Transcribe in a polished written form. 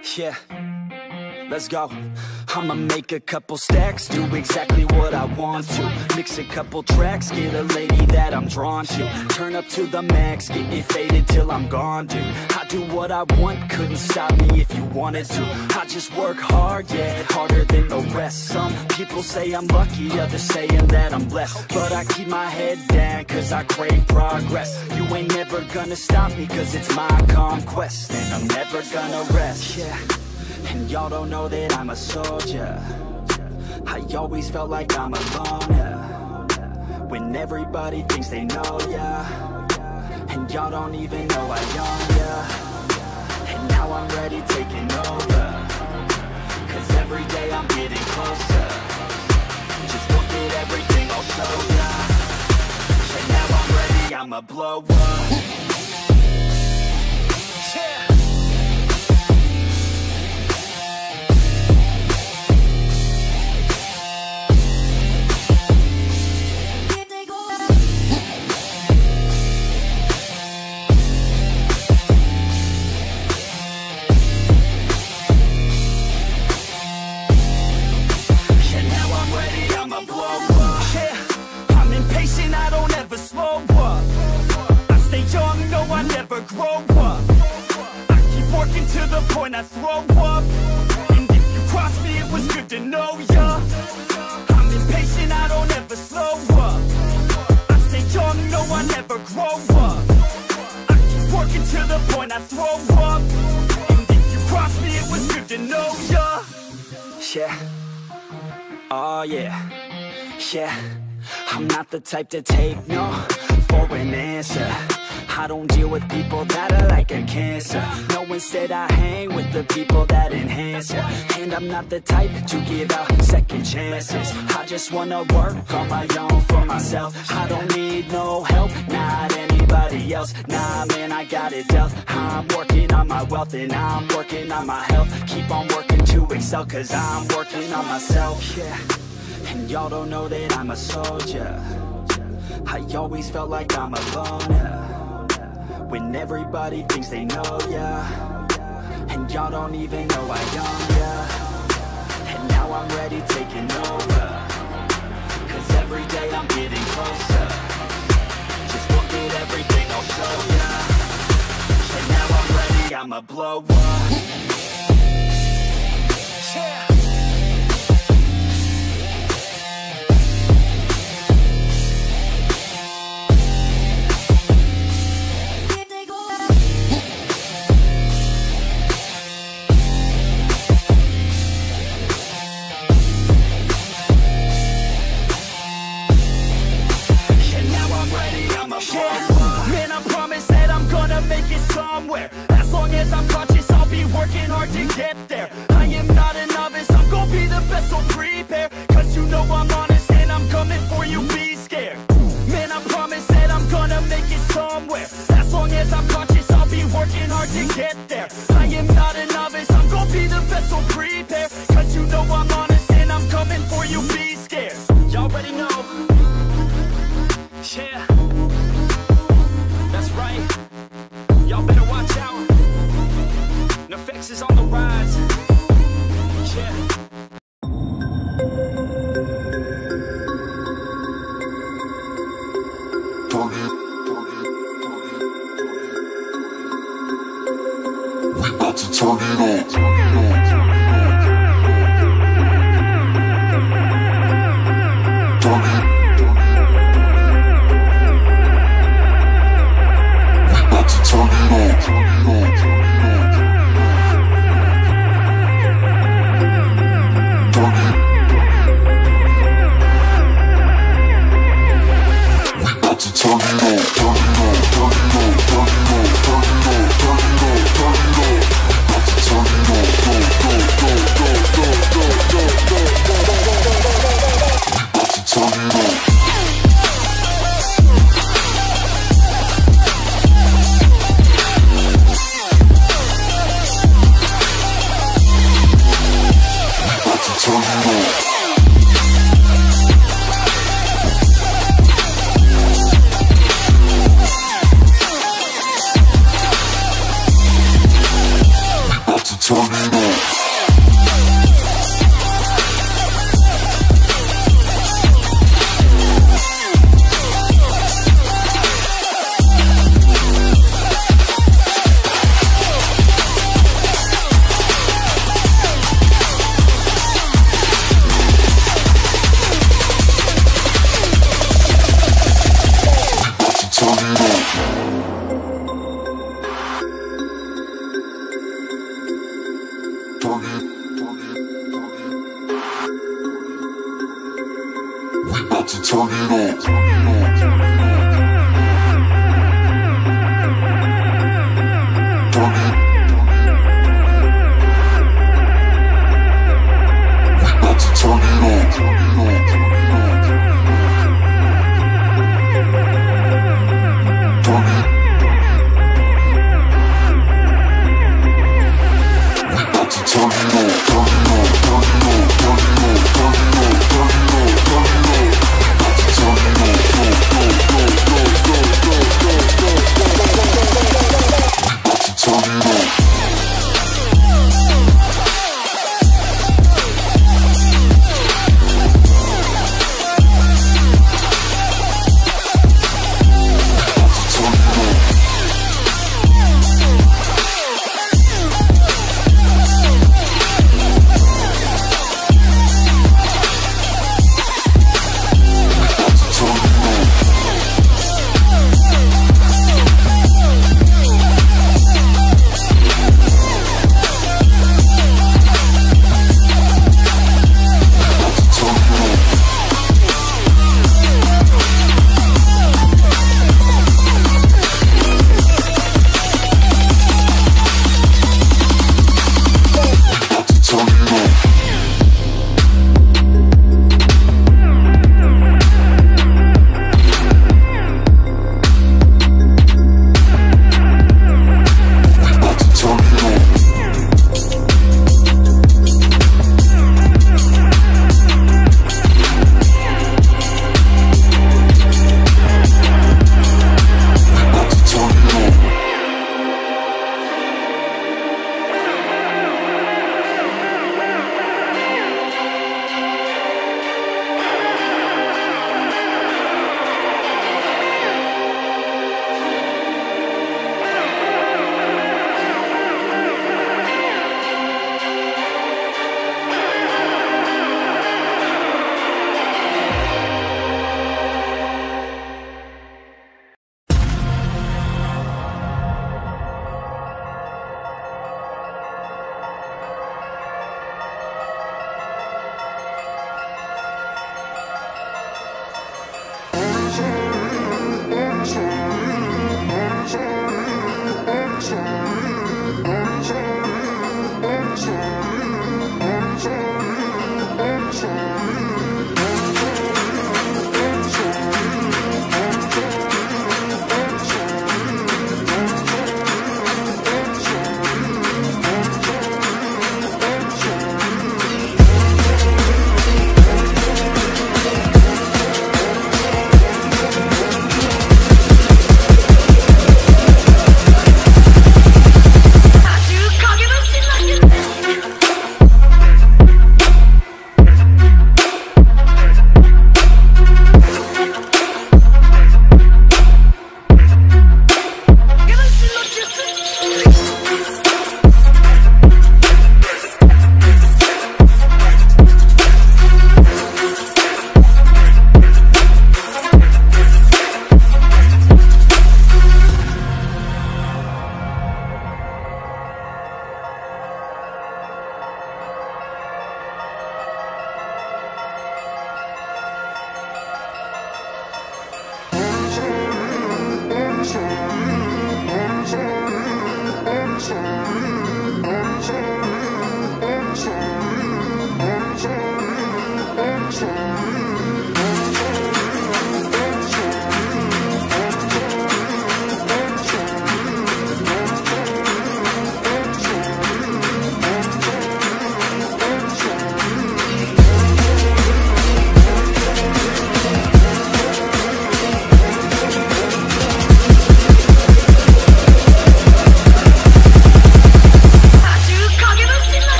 Yeah, let's go. I'ma make a couple stacks, do exactly what I want to. Mix a couple tracks, get a lady that I'm drawn to. Turn up to the max, get me faded till I'm gone, dude. I do what I want, couldn't stop me if you wanted to. I just work hard, yeah, harder than the rest. Some people say I'm lucky, others saying that I'm blessed. But I keep my head down, cause I crave progress. You ain't never gonna stop me, cause it's my conquest. And I'm never gonna rest, yeah. And y'all don't know that I'm a soldier. I always felt like I'm alone, yeah. When everybody thinks they know, yeah. And y'all don't even know I own, yeah. And now I'm ready taking over, cause every day I'm getting closer. Just look at everything I'll show ya. And now I'm ready, I'ma blow up. Yeah. To the point I throw up. And if you cross me, it was good to know ya. I'm impatient, I don't ever slow up. I stay young, no, I never grow up. I keep working to the point I throw up. And if you cross me, it was good to know ya. Yeah, oh yeah, yeah. I'm not the type to take no for an answer. I don't deal with people that are like a cancer. No, instead I hang with the people that enhance ya. And I'm not the type to give out second chances. I just wanna work on my own for myself. I don't need no help, not anybody else. Nah, man, I got it dealt. I'm working on my wealth and I'm working on my health. Keep on working to excel, cause I'm working on myself, yeah. And y'all don't know that I'm a soldier. I always felt like I'm alone, yeah. When everybody thinks they know, yeah. And y'all don't even know I own, yeah. And now I'm ready taking over, cause every day I'm getting closer. Just look at everything I'll show ya. And now I'm ready, I'ma blow up. Yeah. Man, I promise that I'm gonna make it somewhere. As long as I'm conscious, I'll be working hard to get there. I am not a novice, I'm gonna be the best, so prepare. Cause you know I'm honest and I'm coming for you, be scared. Man, I promise that I'm gonna make it somewhere. As long as I'm conscious, I'll be working hard to get there. I am not a novice, I'm gonna be the best, so prepare. Cause you know I'm honest and I'm coming for you, be scared. Y'all already know. Yeah. That's right, y'all better watch out. NFX is on the rise. Yeah. We about to turn it on. Turn it on. Hennessey.